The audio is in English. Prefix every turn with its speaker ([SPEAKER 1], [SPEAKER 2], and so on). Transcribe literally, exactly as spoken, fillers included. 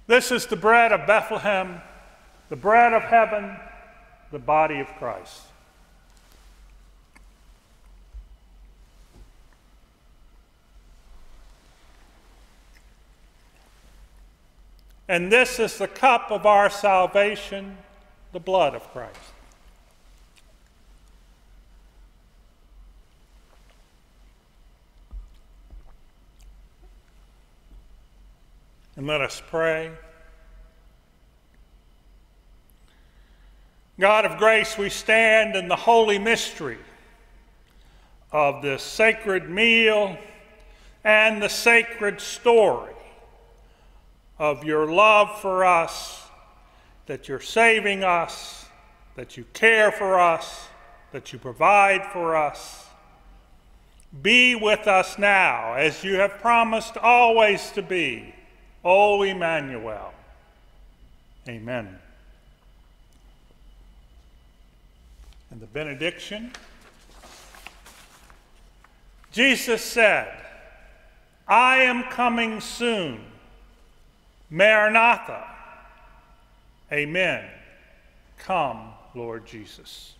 [SPEAKER 1] This is the bread of Bethlehem, the bread of heaven, the body of Christ. And this is the cup of our salvation, the blood of Christ. And let us pray. God of grace, we stand in the holy mystery of this sacred meal and the sacred story of your love for us, that you're saving us, that you care for us, that you provide for us. Be with us now, as you have promised always to be, O Emmanuel. Amen. And the benediction. Jesus said, I am coming soon. Maranatha. Amen. Come, Lord Jesus.